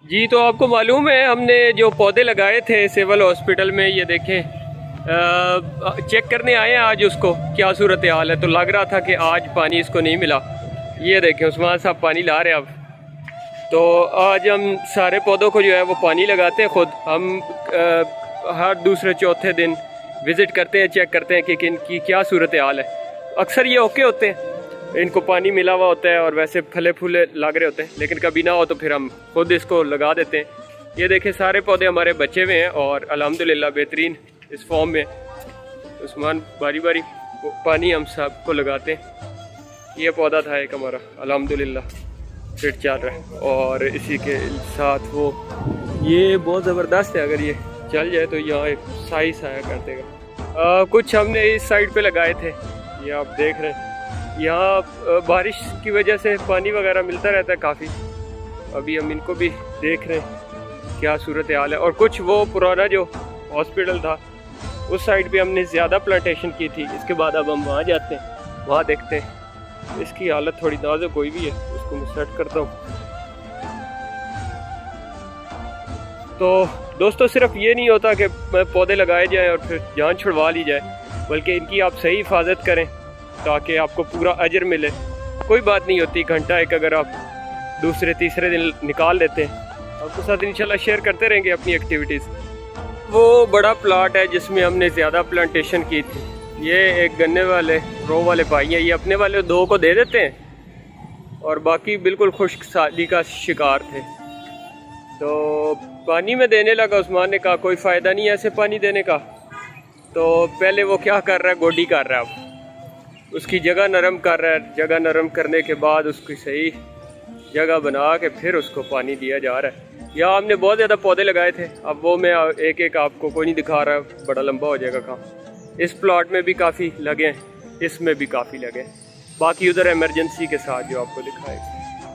जी, तो आपको मालूम है हमने जो पौधे लगाए थे सिविल हॉस्पिटल में, ये देखें चेक करने आए हैं आज उसको क्या सूरत हाल है। तो लग रहा था कि आज पानी इसको नहीं मिला। ये देखें उस्मान साहब पानी ला रहे हैं अब। तो आज हम सारे पौधों को जो है वो पानी लगाते हैं खुद। हम हर दूसरे चौथे दिन विज़िट करते हैं, चेक करते हैं कि इनकी क्या सूरत हाल है। अक्सर ये ओके होते हैं, इनको पानी मिला हुआ होता है और वैसे फले फूले लग रहे होते हैं, लेकिन कभी ना हो तो फिर हम खुद इसको लगा देते हैं। ये देखें सारे पौधे हमारे बचे हुए हैं और अल्हम्दुलिल्लाह बेहतरीन इस फॉर्म में। उस्मान बारी बारी पानी हम सबको लगाते हैं। ये पौधा था एक हमारा, अल्हम्दुलिल्लाह फिर चल रहा है। और इसी के साथ वो ये बहुत ज़बरदस्त है, अगर ये चल जाए तो यहाँ एक साई साया कर देगा। कुछ हमने इस साइड पे लगाए थे, ये आप देख रहे हैं। यहाँ बारिश की वजह से पानी वगैरह मिलता रहता है काफ़ी। अभी हम इनको भी देख रहे हैं क्या सूरत हाल है। और कुछ वो पुराना जो हॉस्पिटल था उस साइड पे हमने ज़्यादा प्लांटेशन की थी। इसके बाद अब हम वहाँ जाते हैं, वहाँ देखते हैं। इसकी हालत थोड़ी नाजुक कोई भी है, उसको मैं सेट करता हूँ। तो दोस्तों सिर्फ ये नहीं होता कि पौधे लगाए जाएँ और फिर जान छुड़वा ली जाए, बल्कि इनकी आप सही हिफाजत करें ताकि आपको पूरा अजर मिले। कोई बात नहीं होती, घंटा एक अगर आप दूसरे तीसरे दिन निकाल लेते हैं। आपके साथ इंशाल्लाह शेयर करते रहेंगे अपनी एक्टिविटीज़। वो बड़ा प्लाट है जिसमें हमने ज़्यादा प्लांटेशन की थी। ये एक गन्ने वाले रो वाले भाई हैं, ये अपने वाले 2 को दे देते हैं और बाकी बिल्कुल खुश्क साली का शिकार थे। तो पानी में देने लगा। उस्मान ने कहा कोई फ़ायदा नहीं है ऐसे पानी देने का। तो पहले वो क्या कर रहा है, गोडी कर रहा है, अब उसकी जगह नरम कर रहा है। जगह नरम करने के बाद उसकी सही जगह बना के फिर उसको पानी दिया जा रहा है। यहाँ हमने बहुत ज़्यादा पौधे लगाए थे, अब वो मैं एक एक आपको कोई नहीं दिखा रहा, बड़ा लंबा हो जाएगा काम। इस प्लॉट में भी काफ़ी लगे हैं, इसमें भी काफ़ी लगे हैं, बाकी उधर इमरजेंसी के साथ जो आपको दिखाएगा।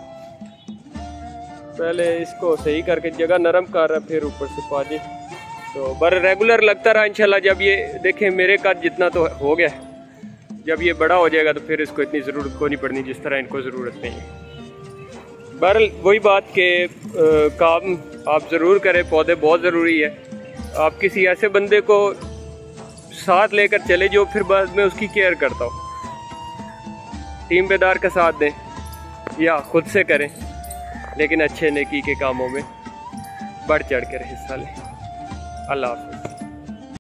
पहले इसको सही करके जगह नरम कर रहा है, फिर ऊपर से पानी तो बर रेगुलर लगता रहा। इंशाल्लाह जब ये देखें मेरे कद जितना तो हो गया, जब ये बड़ा हो जाएगा तो फिर इसको इतनी ज़रूरत को नहीं पड़नी जिस तरह इनको ज़रूरत नहीं है। बहरहाल वही बात के काम आप ज़रूर करें, पौधे बहुत ज़रूरी है। आप किसी ऐसे बंदे को साथ लेकर चले जो फिर बाद में उसकी केयर करता हो। टीम बेदार का साथ दें या खुद से करें, लेकिन अच्छे नेकी के कामों में बढ़ चढ़ कर हिस्सा लें। अल्लाह हाफ़िज़।